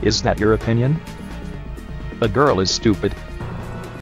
Is that your opinion? A girl is stupid.